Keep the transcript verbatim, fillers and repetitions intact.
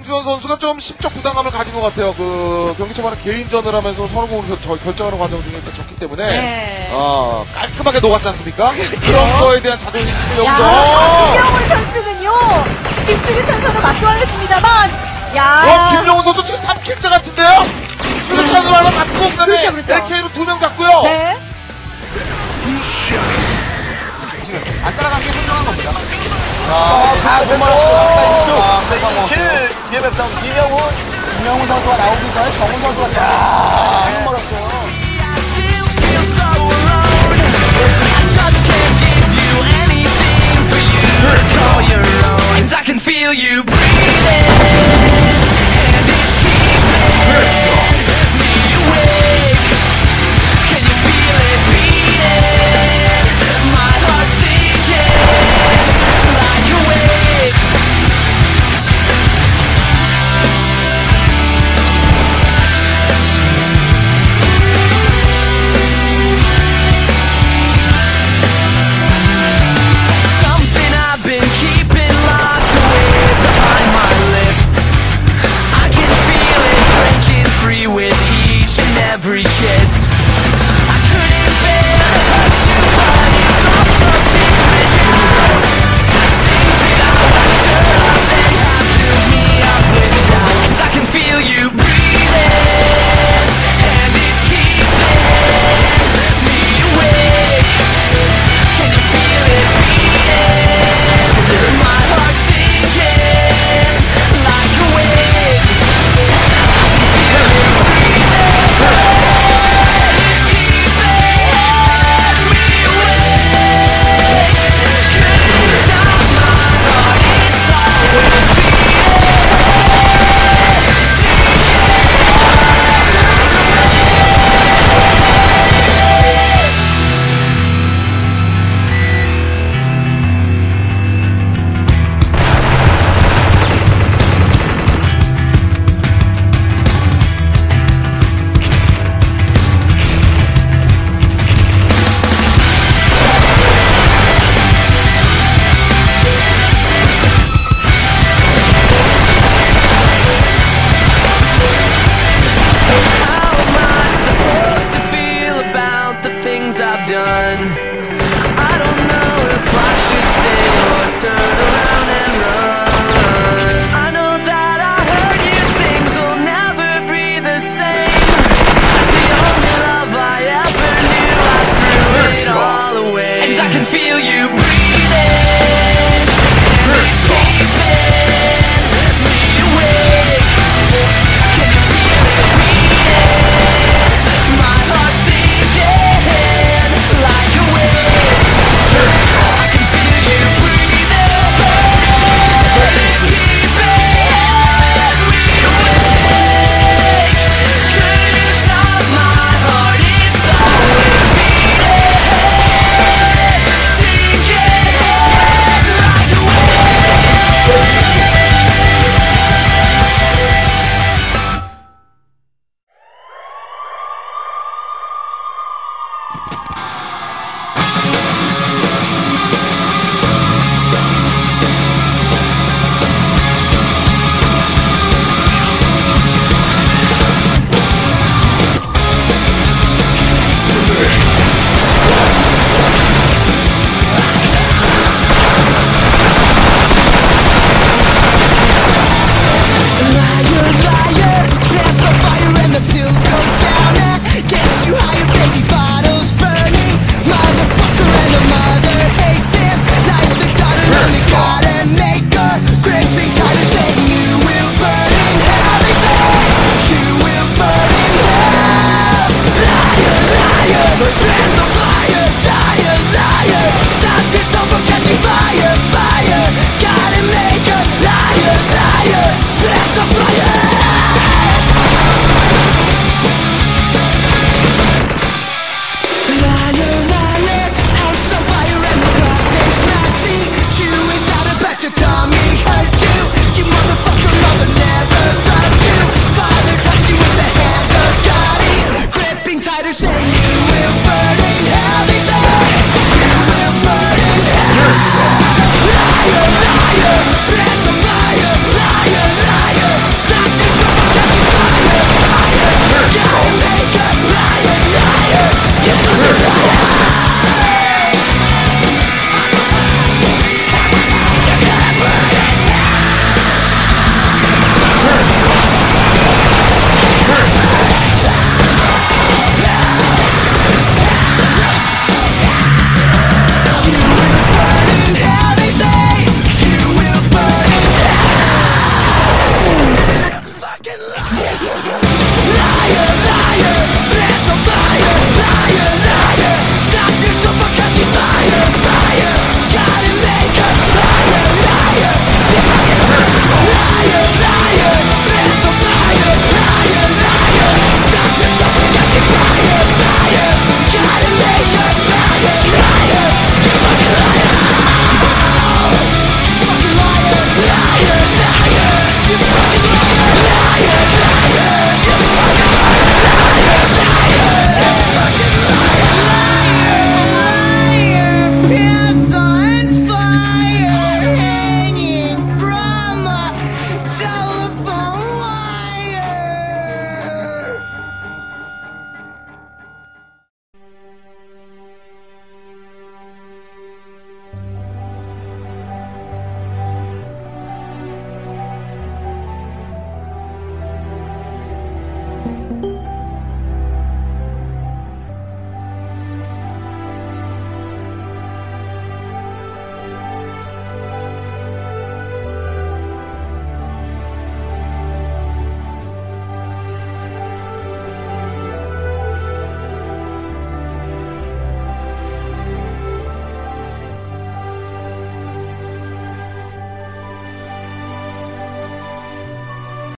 김주현 선수가 좀 심적 부담감을 가진 것 같아요. 그 경기 초반에 개인전을 하면서 서로 결정하는 과정 중에 졌기 때문에 네. 어, 깔끔하게 녹았지 않습니까? 그렇죠. 그런 거에 대한 자존심을 야, 여기서 김영훈 선수는요, 집중의 선수로 맞고하겠습니다만, 야. 어, 김영훈 선수 지금 삼 킬째 같은데요? 수류탄으로 하나 잡고 그다음에 그렇죠, 그렇죠. 엘케이로 두 명 잡고요. 네. 지금 안 따라간 게 선정한 겁니다. 자, 다 아, 킬 비엠에프 싸움 김영훈 김영훈 선수가 나오기 전에 정훈 선수가 야, 멀었어요.